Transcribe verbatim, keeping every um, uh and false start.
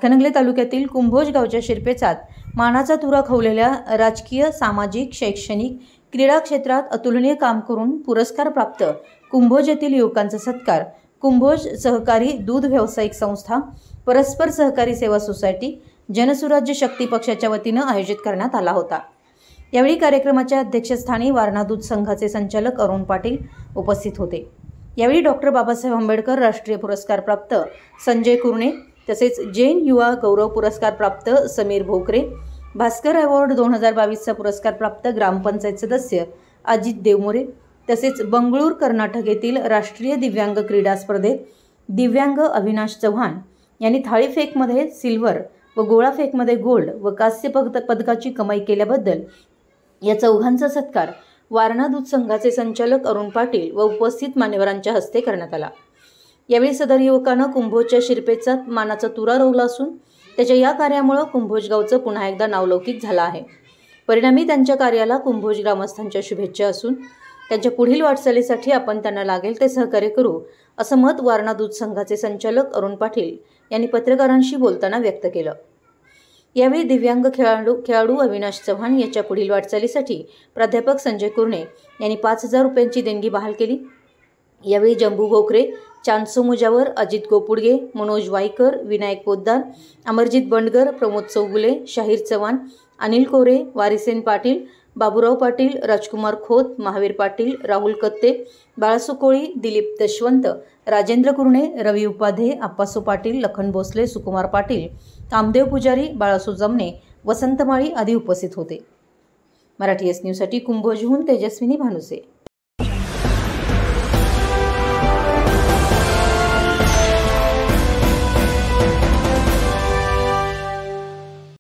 हातकणंगले तालुक्यातील कुंभोज गावच्या शिरपेचात मानाचा तुरा खवलेल्या राजकीय, सामाजिक, शैक्षणिक, क्रीडा क्षेत्रात अतुलनीय काम करून पुरस्कार प्राप्त कुंभोज येथील युवकांचा सत्कार कुंभोज सहकारी दूध व्यावसायिक संस्था, परस्पर सहकारी सेवा सोसायटी, जनसुराज्य शक्ती पक्षाच्या वतीने आयोजित करण्यात आला होता। यावेळी कार्यक्रमाच्या अध्यक्षस्थानी वारणा दूध संघाचे संचालक अरुण पाटील उपस्थित होते। यावेळी डॉक्टर बाबासाहेब आंबेडकर राष्ट्रीय पुरस्कार प्राप्त संजय कुरणे, तसेच जैन युवा गौरव पुरस्कार प्राप्त समीर भोकरे, भास्कर अवॉर्ड दोन हजार बावीस चा पुरस्कार प्राप्त ग्रामपंचायत सदस्य अजित देवमोरे, तसेच बंगळूर कर्नाटक येथील राष्ट्रीय दिव्यांग क्रीडा स्पर्धेत दिव्यांग अविनाश चव्हाण यांनी थाळीफेकमध्ये सिल्वर व गोळाफेकमध्ये गोल्ड व कांस्य पदकाची कमाई केल्याबद्दल या चौघांचा सत्कार वारणा दूध संघाचे संचालक अरुण पाटील व उपस्थित मान्यवरांच्या हस्ते करण्यात आला। यावेळी सदर युवकांना कुंभोजच्या शिरपेचात मानाचा तुरा रोवला असून त्याच्या या कार्यामुळे कुंभोज गावचं पुन्हा एकदा नावलौकिक झालं आहे। परिणामी त्यांच्या कार्याला कुंभोज ग्रामस्थांच्या शुभेच्छा असून त्यांच्या पुढील वाटचालीसाठी आपण त्यांना लागेल ते सहकार्य करू, असं मत वारणा दूध संघाचे संचालक अरुण पाटील यांनी पत्रकारांशी बोलताना व्यक्त केलं। यावेळी दिव्यांग खेळाडू खेळाडू अविनाश चव्हाण याच्या पुढील वाटचालीसाठी प्राध्यापक संजय कुरणे यांनी पाच हजार रुपयांची देणगी बहाल केली। यावेळी जंबू भोकरे, चांदसो मुजावर, अजित गोपुडगे, मनोज वाईकर, विनायक पोद्दार, अमरजित बंडगर, प्रमोद चौगुले, शाहीर चव्हाण, अनिल कोरे, वारिसेन पाटील, बाबूराव पाटील, राजकुमार खोत, महावीर पाटील, राहुल कत्ते, बाळासू कोळी, दिलीप दशवंत, राजेंद्र कुरणे, रवी उपाध्ये, आप्पासू पाटील, लखन भोसले, सुकुमार पाटील, कामदेव पुजारी, बाळासू जमणे, वसंत माळी आदी उपस्थित होते। मराठी एस न्यूजसाठी कुंभोजहून तेजस्विनी भानुसे।